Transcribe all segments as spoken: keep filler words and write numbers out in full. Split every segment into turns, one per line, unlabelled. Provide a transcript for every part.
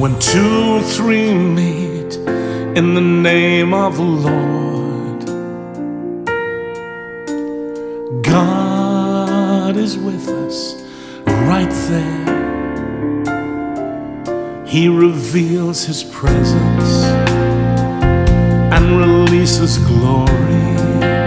When two or three meet in the name of the Lord, God is with us right there. He reveals His presence and releases glory,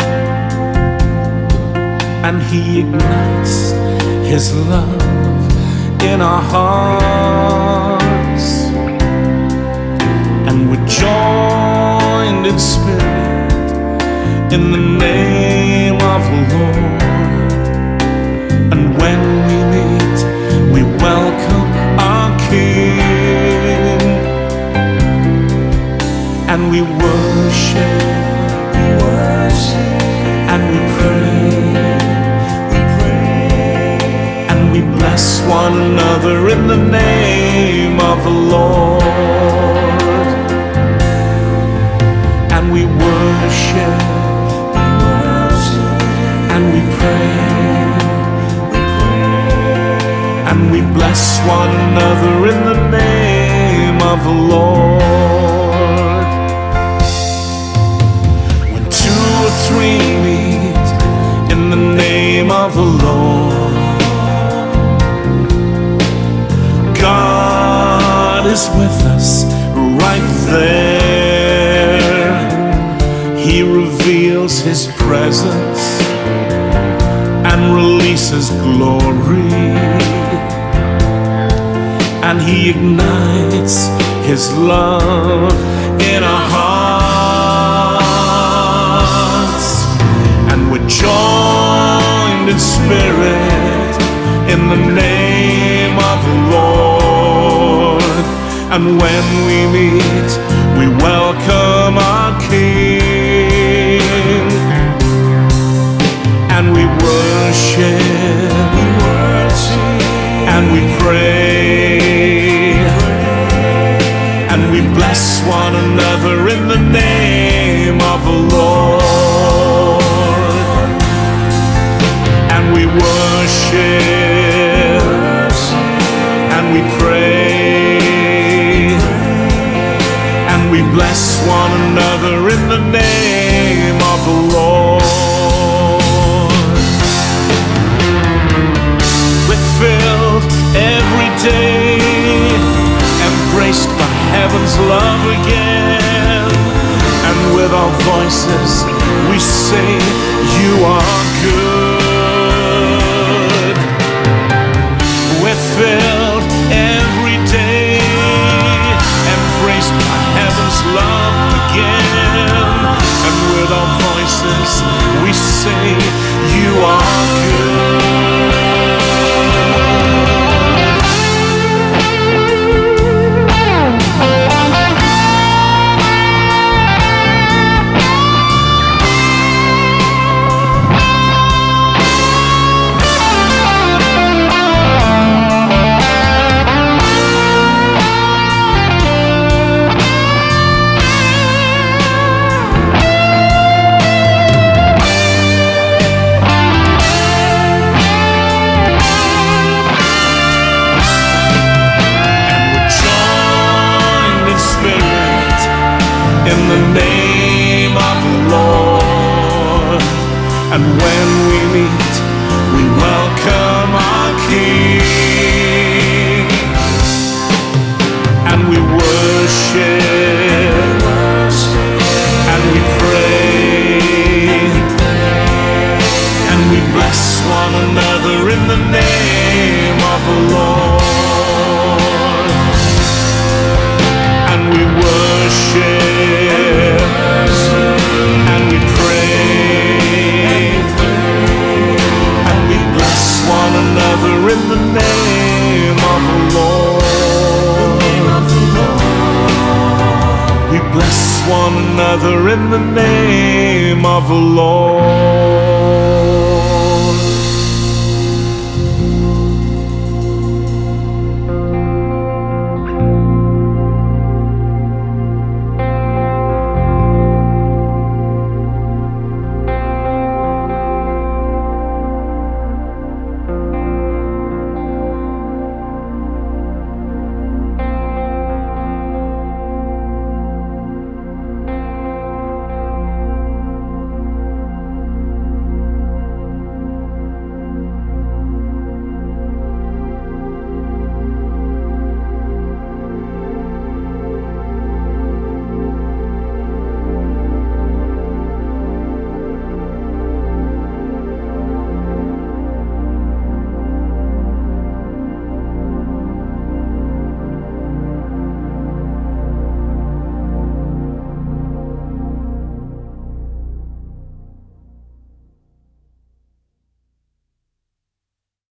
and He ignites His love in our hearts, and we're joined in spirit in the name of the Lord. And when we meet, we welcome our King, and we worship, we worship, and we pray, we pray, and we bless one another in the name of the Lord. And we worship, we worship, and we pray, we pray, and we bless one another in the name of the Lord. When two or three meet in the name of the Lord, God is with us right there. He reveals His presence and releases glory, and He ignites His love in our hearts, and we're joined in spirit in the name of the Lord. And when we meet, we welcome our King, and we worship, we worship, and we pray, and we bless one another in the name of the Lord. And we worship, and we pray, and we bless one another in the name of the Lord. We're filled every day, embraced by heaven's love again, and with our voices we say, You are good. We're filled every day, embraced by heaven's love again, and with our voices we say, You are good. In the name of the Lord. And when we meet, we welcome our King, and we worship, and we pray, and we bless one another in the name of the Lord. And we worship, and we pray, and we bless one another in the name of the Lord. We bless one another in the name of the Lord.